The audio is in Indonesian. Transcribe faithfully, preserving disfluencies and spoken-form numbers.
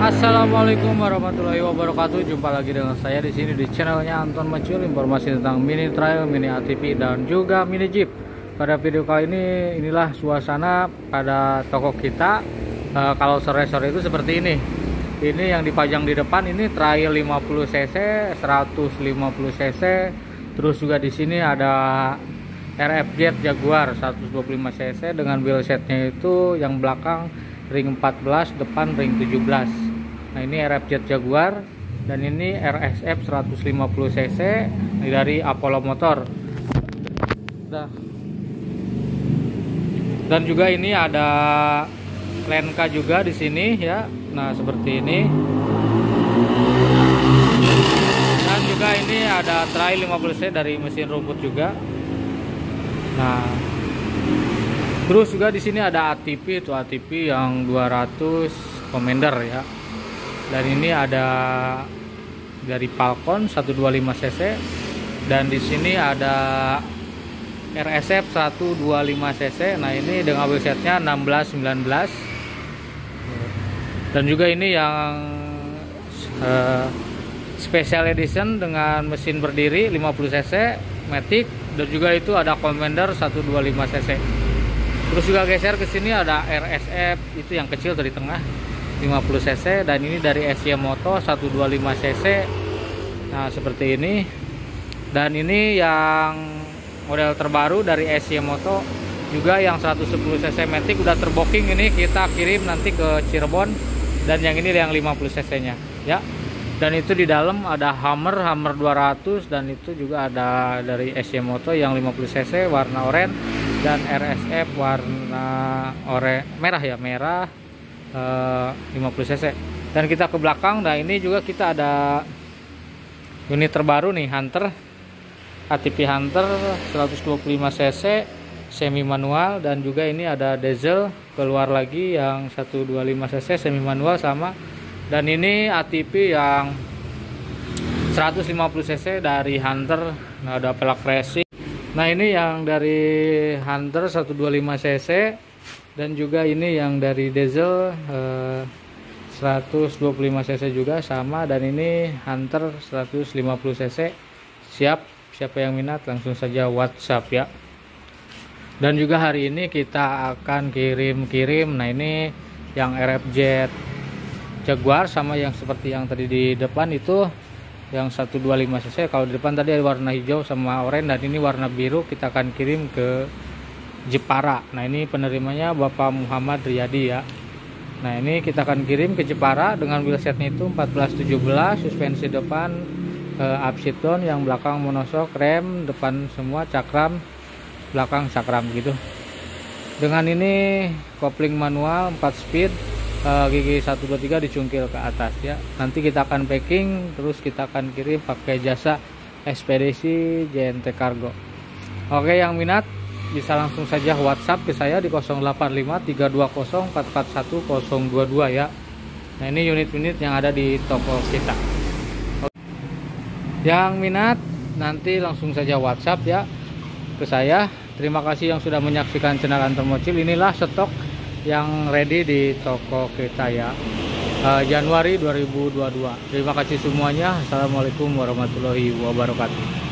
Assalamualaikum warahmatullahi wabarakatuh. Jumpa lagi dengan saya di sini di channelnya Anton Macul, informasi tentang mini trail, mini A T V dan juga mini Jeep. Pada video kali ini inilah suasana pada toko kita. E, kalau sore-sore itu seperti ini. Ini yang dipajang di depan ini trail lima puluh cc, seratus lima puluh cc. Terus juga di sini ada R F Jet Jaguar seratus dua puluh lima cc dengan wheelsetnya itu yang belakang ring empat belas, depan ring tujuh belas. Nah, ini R F Jet Jaguar dan ini R X F seratus lima puluh cc dari Apollo Motor. Nah, dan juga ini ada Lenka juga di sini ya. Nah, seperti ini. Dan juga ini ada trail lima puluh cc dari mesin rumput juga. Nah, terus juga di sini ada A T V, itu A T V yang dua ratus Commander ya. Dan ini ada dari Falcon seratus dua puluh lima cc dan di sini ada R S F seratus dua puluh lima cc. Nah, ini dengan wheelsetnya enam belas sembilan belas. Dan juga ini yang uh, Special Edition dengan mesin berdiri lima puluh cc Matic, dan juga itu ada Commander seratus dua puluh lima cc. Terus juga geser ke sini ada R S F, itu yang kecil dari tengah lima puluh cc, dan ini dari S Y Moto seratus dua puluh lima cc. Nah, seperti ini. Dan ini yang model terbaru dari S Y Moto juga yang seratus sepuluh cc Matic udah terbooking, ini kita kirim nanti ke Cirebon. Dan yang ini yang lima puluh cc nya ya. Dan itu di dalam ada Hammer Hammer dua ratus, dan itu juga ada dari S Y Moto yang lima puluh cc warna oranye, dan R S F warna oranye merah ya, merah eh, lima puluh cc. Dan kita ke belakang. Nah, ini juga kita ada unit terbaru nih, Hunter A T V Hunter seratus dua puluh lima cc semi manual, dan juga ini ada diesel keluar lagi yang seratus dua puluh lima cc semi manual sama. Dan ini A T V yang seratus lima puluh cc dari Hunter. Nah, ada pelak racing. Nah, ini yang dari Hunter seratus dua puluh lima cc, dan juga ini yang dari diesel eh, seratus dua puluh lima cc juga sama. Dan ini Hunter seratus lima puluh cc. Siap, siapa yang minat langsung saja WhatsApp ya. Dan juga hari ini kita akan kirim-kirim. Nah, ini yang R F Jet Jaguar sama yang seperti yang tadi di depan itu yang seratus dua puluh lima cc. Kalau di depan tadi ada warna hijau sama oranye, dan ini warna biru kita akan kirim ke Jepara. Nah, ini penerimanya Bapak Muhammad Riyadi ya. Nah, ini kita akan kirim ke Jepara dengan wheelsetnya itu empat belas tujuh belas, suspensi depan eh, upside down, yang belakang monoshock, rem depan semua, cakram belakang cakram gitu. Dengan ini kopling manual empat speed, uh, gigi satu dua tiga dicungkil ke atas ya. Nanti kita akan packing, terus kita akan kirim pakai jasa ekspedisi J N T Cargo. Oke, yang minat bisa langsung saja WhatsApp ke saya di nol delapan lima tiga dua nol empat empat satu nol dua dua ya. Nah, ini unit-unit yang ada di toko kita. Yang minat nanti langsung saja WhatsApp ya ke saya. Terima kasih yang sudah menyaksikan channel Anton Macul. Inilah stok yang ready di toko kita ya, uh, Januari dua ribu dua puluh dua. Terima kasih semuanya. Assalamualaikum warahmatullahi wabarakatuh.